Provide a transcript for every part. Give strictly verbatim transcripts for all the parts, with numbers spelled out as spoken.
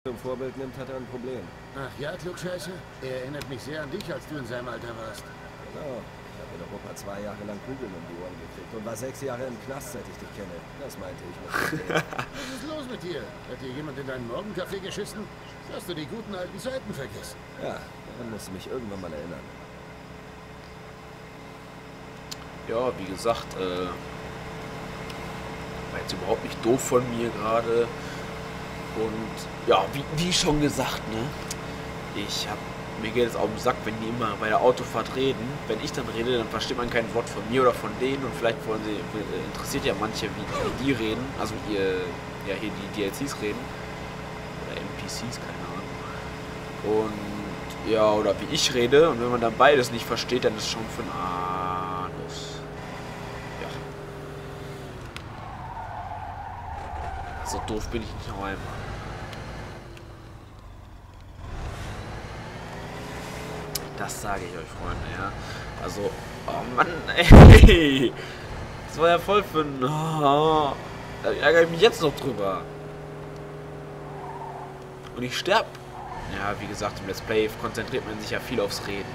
zum Vorbild nimmt, hat er ein Problem. Ach ja, Klugscheiße? Er erinnert mich sehr an dich, als du in seinem Alter warst. Genau. Ich habe in Europa zwei Jahre lang Kugeln um die Ohren gekriegt und war sechs Jahre im Knast, seit ich dich kenne. Das meinte ich mit Problem. Was ist los mit dir? Hat dir jemand in deinen Morgenkaffee geschissen? Hast du die guten alten Zeiten vergessen? Ja, daran musst du mich irgendwann mal erinnern. Ja, wie gesagt, äh, war jetzt überhaupt nicht doof von mir gerade. Und ja, wie, wie schon gesagt, ne, ich hab, mir geht es auf den Sack, wenn die immer bei der Autofahrt reden. Wenn ich dann rede, dann versteht man kein Wort von mir oder von denen und vielleicht wollen sie, interessiert ja manche, wie, wie die reden, also ihr, ja hier die D L Cs reden oder N P Cs, keine Ahnung. Und ja, oder wie ich rede und wenn man dann beides nicht versteht, dann ist schon für ein Anus. Ja. So doof bin ich nicht noch einmal. Das sage ich euch, Freunde, ja. Also, oh Mann, ey. Das war ja voll für ein... Oh, da ärgere ich mich jetzt noch drüber. Und ich sterb. Ja, wie gesagt, im Let's Play konzentriert man sich ja viel aufs Reden.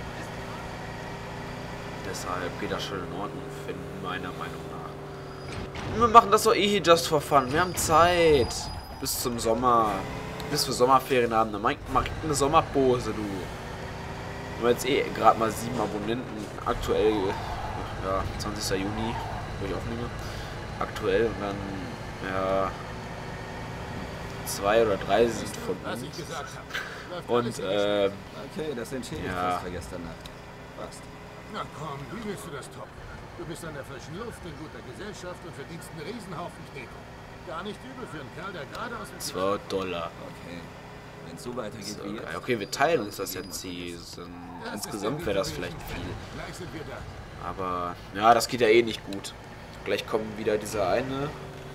Deshalb geht das schon in Ordnung, finden meiner Meinung nach. Wir machen das doch eh just for fun. Wir haben Zeit. Bis zum Sommer. Bis wir Sommerferien haben. Dann mach ich eine Sommerpose, du. Wir haben jetzt eh gerade mal sieben Abonnenten. Aktuell, ja, zwanzigster Juni, wo ich aufnehme. Aktuell und dann, ja, zwei oder drei sind von uns. Und, äh, Okay, das entschädigt ja. was für gestern Nacht. Passt. Na komm, wie willst du das toppen? Du bist an der frischen Luft, in guter Gesellschaft und verdienst einen Riesenhaufen Knete. Gar nicht übel für einen Kerl, der gerade aus dem... zwei Dollar. Okay. Wenn es so weitergeht So, wie jetzt... okay, wir teilen uns das jetzt hier. Insgesamt wäre das vielleicht viel. Gleich sind wir da. Aber, ja, das geht ja eh nicht gut. Gleich kommen wieder dieser eine...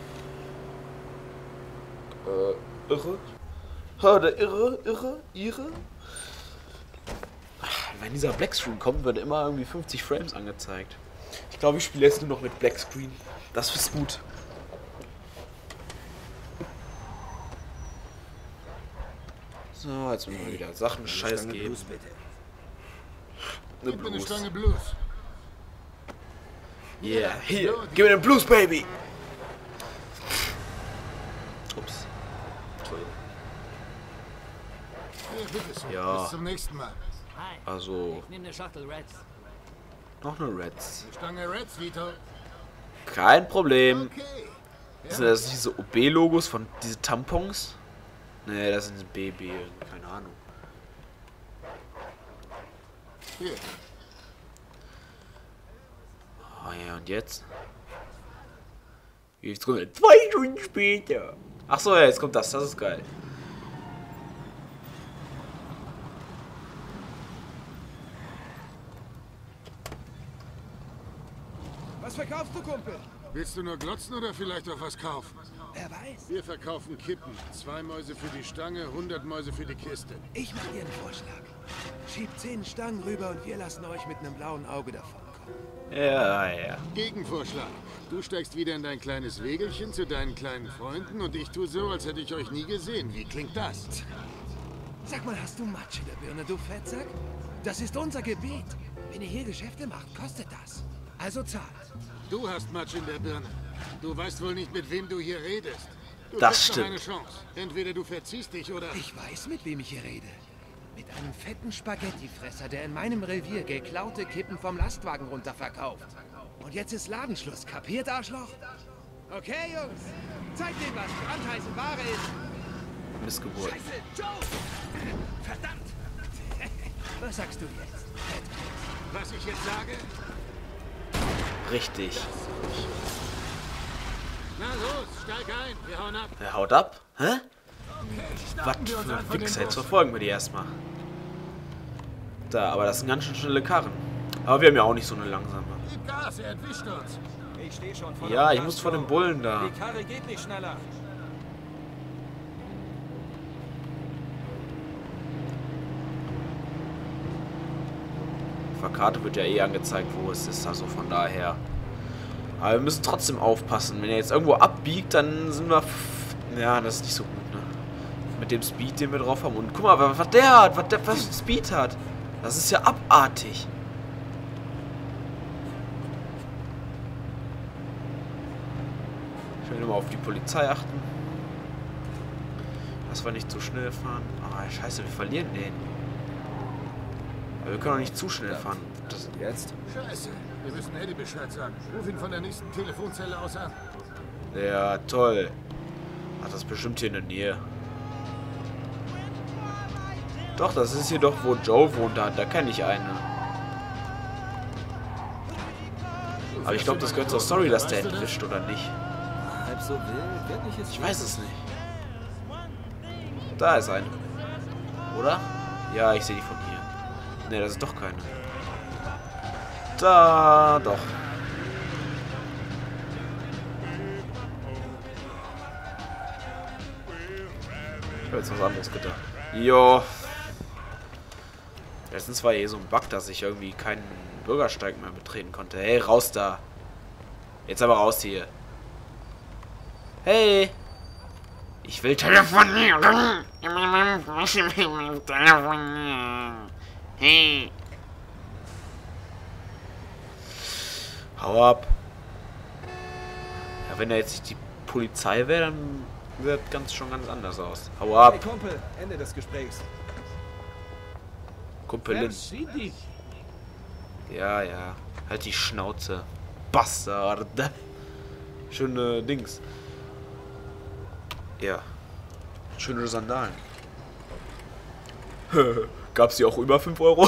Äh, Irre? Ha, der Irre, Irre, Irre? Ach, wenn dieser Blackscreen kommt, wird immer irgendwie fünfzig Frames angezeigt. Ich glaube, ich spiele jetzt nur noch mit Blackscreen. Das ist gut. So, jetzt müssen wir wieder Sachen Scheiß geben. Blues, bitte. Eine Gib mir eine Blues. Stange Blues. Yeah, hier, gib mir den Blues, Baby! Ups. Entschuldigung. Ja, bitte schön. Ja. Bis zum nächsten Mal. Hi. Also, Ich nehme eine Shuttle Reds. noch eine Reds. Eine Stange Reds, Vito. Kein Problem. Okay. Sind das diese O B-Logos von diese Tampons? Nee, das sind B B, keine Ahnung. Hier. Oh ja, und jetzt? Jetzt kommt zwei Stunden später. Ach so, ja, jetzt kommt das, das ist geil. Was verkaufst du, Kumpel? Willst du nur glotzen oder vielleicht auch was kaufen? Wer weiß. Wir verkaufen Kippen. Zwei Mäuse für die Stange, hundert Mäuse für die Kiste. Ich mache dir einen Vorschlag. Schiebt zehn Stangen rüber und wir lassen euch mit einem blauen Auge davonkommen. Ja, ja. Gegenvorschlag. Du steigst wieder in dein kleines Wägelchen zu deinen kleinen Freunden und ich tue so, als hätte ich euch nie gesehen. Wie klingt das? Sag mal, hast du Matsch in der Birne, du Fettsack? Das ist unser Gebiet. Wenn ihr hier Geschäfte macht, kostet das. Also zahlt. Du hast Matsch in der Birne. Du weißt wohl nicht, mit wem du hier redest. Du Das kriegst noch stimmt. eine Chance. Entweder du verziehst dich oder... Ich weiß, mit wem ich hier rede. Mit einem fetten Spaghettifresser, der in meinem Revier geklaute Kippen vom Lastwagen runterverkauft. Und jetzt ist Ladenschluss. Kapiert, Arschloch? Okay, Jungs. Zeigt denen, was brandheiße Ware ist. Missgeburt. Scheiße, Joe! Verdammt! Was sagst du jetzt? Was ich jetzt sage? Richtig. Na los, steig ein. Wir hauen ab. Er haut ab? Hä? Was Starten wir uns für einfach den Wichser? Jetzt Bus. verfolgen wir die erstmal. Da, aber das sind ganz schön schnelle Karren. Aber wir haben ja auch nicht so eine langsame. Gib Gas, er entwischt uns. Ich stehe schon vor Ja, der ich muss vor dem Bullen da. Die Karre geht nicht schneller. Auf der Karte wird ja eh angezeigt, wo es ist. Also von daher. Aber wir müssen trotzdem aufpassen. Wenn er jetzt irgendwo abbiegt, dann sind wir... f- Ja, das ist nicht so gut, ne? Mit dem Speed, den wir drauf haben. Und guck mal, was der hat, was der was Speed hat. Das ist ja abartig. Ich will nur mal auf die Polizei achten. Dass wir nicht zu schnell fahren. Ah, scheiße, wir verlieren den. Aber wir können auch nicht zu schnell fahren. Das Jetzt? Scheiße. Wir müssen Eddie Bescheid sagen. Ruf ihn von der nächsten Telefonzelle aus an. ja, toll. Ach, das ist bestimmt hier in der Nähe. Doch, das ist hier doch, wo Joe wohnt. Da, da kenne ich einen. Aber ich glaube, das gehört zur Story, dass der entwischt, oder nicht? Halb so wild. Wird nicht jetzt Ich weiß es nicht. Da ist eine. Oder? Ja, ich sehe die von hier. Ne, das ist doch keine. Da, doch. Ich habe jetzt was anderes gedacht. Jo. Letztens war eh so ein Bug, dass ich irgendwie keinen Bürgersteig mehr betreten konnte. Hey, raus da. Jetzt aber raus hier. Hey. Ich will telefonieren. Hey. Hau ab. Ja, wenn da jetzt nicht die Polizei wäre, dann wird ganz schon ganz anders aus. Hau ab. Hey Kumpel, Ende des Gesprächs. Kumpelin. Ja, ja. Halt die Schnauze. Bastard. Schöne Dings. Ja. Schöne Sandalen. Gab's die auch über fünf Euro?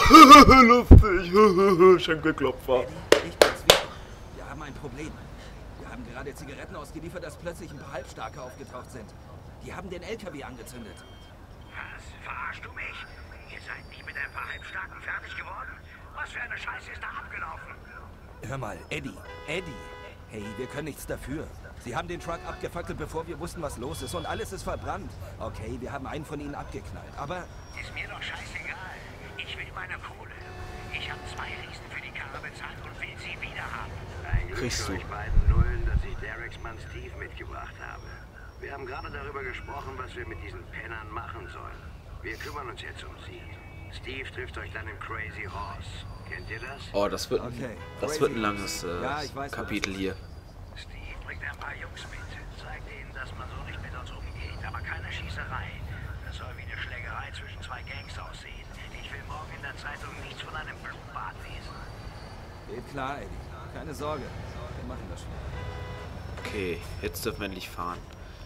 Lustig. Schenkelklopfer. Ich bin's wieder. Wir haben ein Problem. Wir haben gerade Zigaretten ausgeliefert, dass plötzlich ein paar Halbstarke aufgetaucht sind. Die haben den L K W angezündet. Was? Verarschst du mich? Ihr seid nicht mit ein paar Halbstarken fertig geworden? Was für eine Scheiße ist da abgelaufen? Hör mal, Eddie. Eddie. Hey, wir können nichts dafür. Sie haben den Truck abgefackelt, bevor wir wussten, was los ist. Und alles ist verbrannt. Okay, wir haben einen von ihnen abgeknallt. Aber... Ist mir doch scheißegal. Ich will meine Kohle. Ich habe zwei Riesen für die Karre bezahlt und will sie wieder haben. Eigentlich Kriegst für du. euch beiden Nullen, dass ich Dereks Mann Steve mitgebracht habe. Wir haben gerade darüber gesprochen, was wir mit diesen Pennern machen sollen. Wir kümmern uns jetzt um sie. Steve trifft euch dann im Crazy Horse. Kennt ihr das? Oh, das wird, Okay. das wird ein langes äh, Ja, ich weiß, Kapitel hier. Steve bringt ein paar Jungs mit. Zeigt ihnen, dass man so nicht mit uns umgeht. Aber keine Schießerei. Das soll wie eine Schlägerei zwischen zwei Gangs aussehen. Ich will morgen in der Zeitung nichts von einem Blutbad lesen. Geht klar, Eddie. Keine Sorge. Wir machen das schon. Okay, jetzt dürfen wir endlich fahren.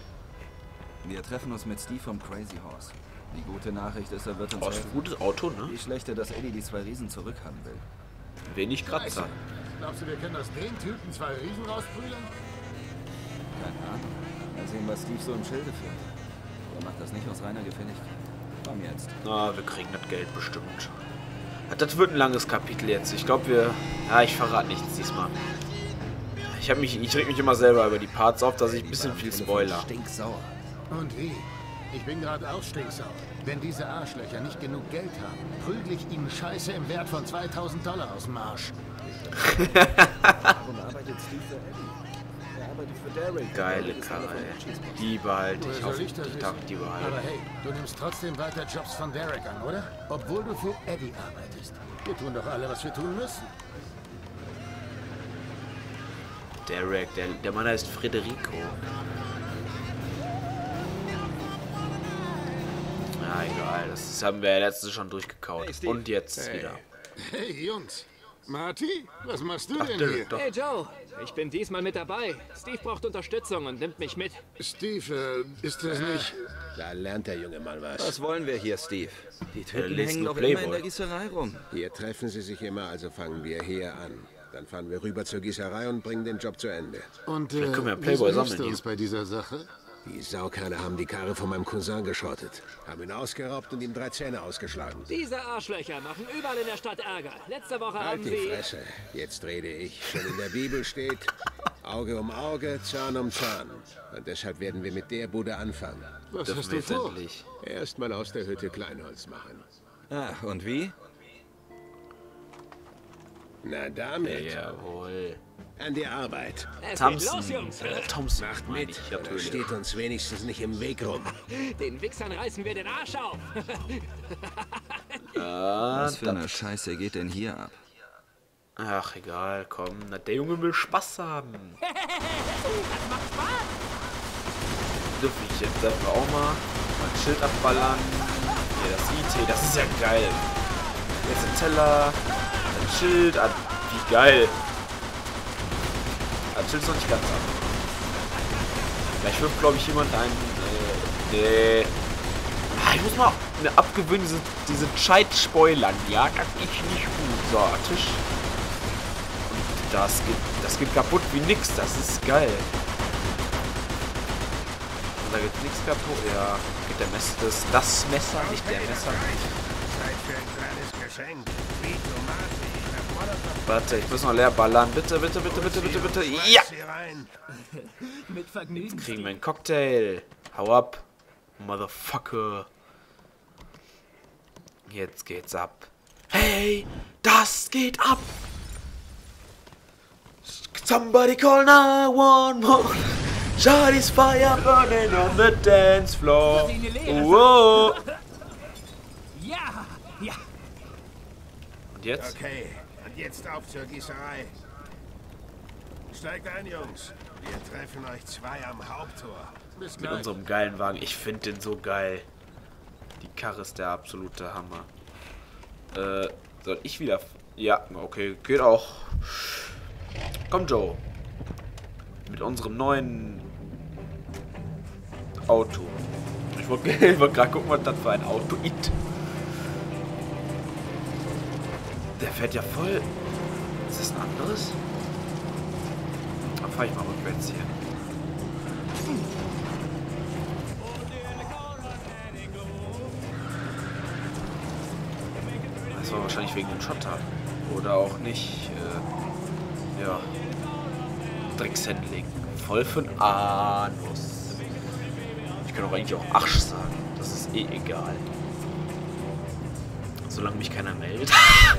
Wir treffen uns mit Steve vom Crazy Horse. Die gute Nachricht ist, er wird uns Oh, ist ein helfen. gutes Auto, ne? Die schlechte, dass Eddie die zwei Riesen zurückhaben will. Wenig Kratzer. Glaubst du, wir können aus den Typen zwei Riesen rausprügeln? Keine Ahnung. Mal sehen, was Steve so im Schilde führt. Er macht das nicht aus reiner Gefälligkeit. Komm jetzt. Na, wir kriegen das Geld bestimmt. Das wird ein langes Kapitel jetzt. Ich glaube, wir... Ja, ich verrate nichts diesmal. Ich habe mich... Ich reg mich immer selber über die Parts auf, dass ich ein bisschen viel Spoiler. Stinksauer. Und wie? Ich bin gerade auch stinksauer. Wenn diese Arschlöcher nicht genug Geld haben, prügel ich ihnen Scheiße im Wert von zweitausend Dollar aus dem Arsch. Warum arbeitet Steve für Eddie? Er arbeitet für Derek. Geile Derek ist einer Karre, von ey. Archie's Boss. Die behalte Woher ich soll auf ich das die wissen? Tag, die Aber behalte. hey, du nimmst trotzdem weiter Jobs von Derek an, oder? Obwohl du für Eddie arbeitest. Wir tun doch alle, was wir tun müssen. Derek, der, der Mann heißt Federico. Ja, egal. Das haben wir ja letztens schon durchgekaut. Hey, Steve. Und jetzt wieder. Hey, Jungs. Marty, was machst du Ach, denn Derek, hier? doch. Hey Joe, ich bin diesmal mit dabei. Steve braucht Unterstützung und nimmt mich mit. Steve, äh, ist das nicht... Da lernt der Junge mal was. Was wollen wir hier, Steve? Die Typen liest hängen nur doch immer in Playboy. der Gießerei rum. Hier treffen sie sich immer, also fangen wir hier an. Dann fahren wir rüber zur Gießerei und bringen den Job zu Ende. Und Vielleicht äh, können wir Playboy wieso hilfst sammeln du hier. uns bei dieser Sache? Die Saukerle haben die Karre von meinem Cousin geschrottet, haben ihn ausgeraubt und ihm drei Zähne ausgeschlagen. Diese Arschlöcher machen überall in der Stadt Ärger. Letzte Woche Halt haben die sie... Fresse, jetzt rede ich. Schon in der Bibel steht, Auge um Auge, Zahn um Zahn. Und deshalb werden wir mit der Bude anfangen. Was Dürfen hast wir du jetzt vor? endlich. Erstmal aus der Hütte Kleinholz machen. Ah, und wie? Na damit. Jawohl. An die Arbeit. Es geht Thompson. los, Jungs. Äh, Thompson. Macht meine mit. ich, Oder natürlich. steht uns wenigstens nicht im Weg rum. Den Wichsern reißen wir den Arsch auf. Ah, Was für eine Scheiße geht denn hier ab? ach, egal, komm. Na, der Junge will Spaß haben. Das macht Spaß. Dürfen ich jetzt einfach auch mal mein Schild abballern. Hier, das I T, das ist ja geil. Jetzt ein Teller, ein Schild, ein, wie geil. Das Schild ist noch nicht ganz ab. Gleich wirft, glaube ich, jemand ein. Äh, nee. Ah, ich muss mal mir abgewöhnen, diese, diese Scheit-Spoilern. Ja, das ist nicht gut. So, Tisch. Und das geht, das geht kaputt wie nix. Das ist geil. Und da geht nichts kaputt. Ja, geht der Messer. Das, das Messer, nicht der Messer. Zeit für ein kleines Geschenk. Wie Tomate. Warte, ich muss noch leer ballern. Bitte, bitte, bitte, bitte, bitte, bitte. Ja! Mit Vergnügen. Kriegen wir einen Cocktail. Hau ab. Motherfucker. Jetzt geht's ab. Hey, das geht ab. Somebody call nine one one. Shawty's fire burning on the dance floor. Wow. Ja, ja. Und jetzt? Okay, und jetzt auf zur Gießerei. Steigt ein, Jungs. Wir treffen euch zwei am Haupttor. Bis Mit gleich. unserem geilen Wagen. Ich finde den so geil. Die Karre ist der absolute Hammer. Äh, soll ich wieder... Ja, okay, geht auch. Komm, Joe. Mit unserem neuen Auto. Ich wollte wollt gerade gucken, was das für ein Auto ist. Der fährt ja voll... Ist das ein anderes? Dann fahre ich mal rückwärts hier. Das war wahrscheinlich wegen dem Schotter. Oder auch nicht. Äh, ja. Dreckshandling. Voll für den Anus. Ich kann auch eigentlich auch Arsch sagen. Das ist eh egal. Solange mich keiner meldet.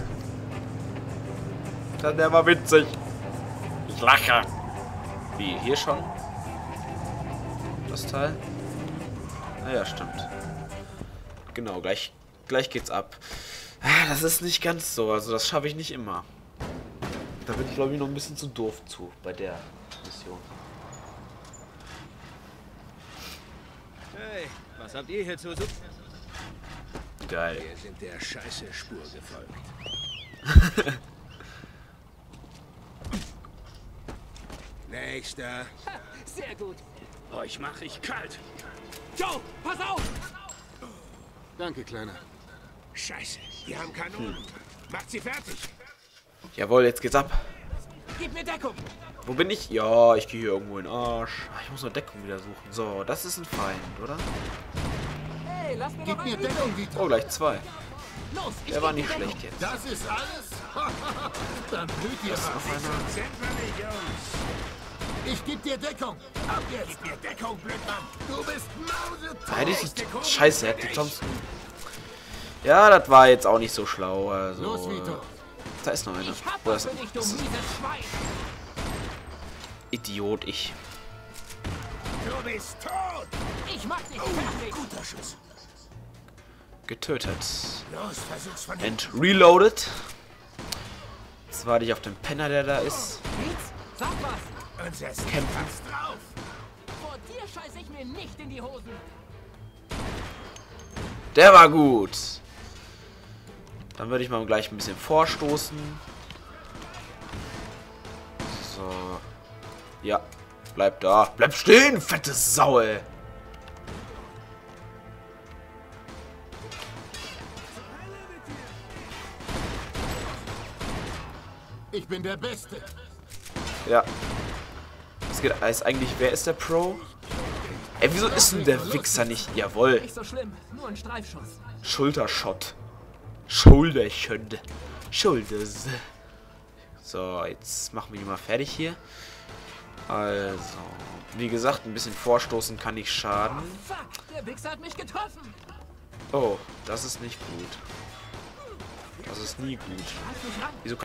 Dann der war witzig. Ich lache. Wie, hier schon? Das Teil? Naja, stimmt. Genau, gleich, gleich geht's ab. Das ist nicht ganz so, also das schaffe ich nicht immer. Da bin ich, glaube ich, noch ein bisschen zu doof zu bei der Mission. Hey, was habt ihr hier zu suchen? Geil. Wir sind der scheiße Spur gefolgt. Nächster. Sehr gut. Euch mach ich kalt. Joe, pass auf! Danke, Kleiner. Scheiße, wir haben Kanonen. Macht sie fertig. Jawohl, jetzt geht's ab. Gib mir Deckung! Wo bin ich? Ja, ich gehe hier irgendwo in den Arsch. Ich muss nur Deckung wieder suchen. So, das ist ein Feind, oder? Hey, lass mir Gib doch mir einen Deckung, übrig. Vito. Oh, gleich zwei. Los, ich Der war geb dir nicht Deckung. schlecht jetzt. Das ist alles? Dann blüht ihr Ist was. noch einer? Sind wir nicht, Jungs. Ich geb dir Deckung. Ab jetzt. Gib mir Deckung, Blödmann. Du bist Da hätte mausetot. ich die... Scheiße, er hat die Thompson... Ja, das war jetzt auch nicht so schlau. Also, Los, Vito. da ist noch einer. Ich hab Wo was ist für dich, du das ist mieses Schwein. Idiot, ich. Du bist tot. Ich mach dich fertig. Guter Schuss. Getötet. Los, versuch's von And reloaded. Jetzt warte ich auf den Penner, der da ist. Beats, sag was. Unser Kämpfen. Kämpfen drauf. Vor dir scheiß ich mir nicht in die Hosen. Der war gut. Dann würde ich mal gleich ein bisschen vorstoßen. So. Ja. Bleib da. Bleib stehen, fette Sau, ey. Ich bin der Beste. Ja. Es geht ist eigentlich, wer ist der Pro? Ey, wieso ist denn der Wichser nicht? Jawohl. Nicht so schlimm, nur ein Streifschuss. Schultershot. Schultershot. Shoulders. So, jetzt machen wir die mal fertig hier. Also, wie gesagt, ein bisschen vorstoßen kann nicht schaden. Fuck, der Wichser hat mich getroffen. Oh, das ist nicht gut. Das ist nie gut. Halt mich ran. Wieso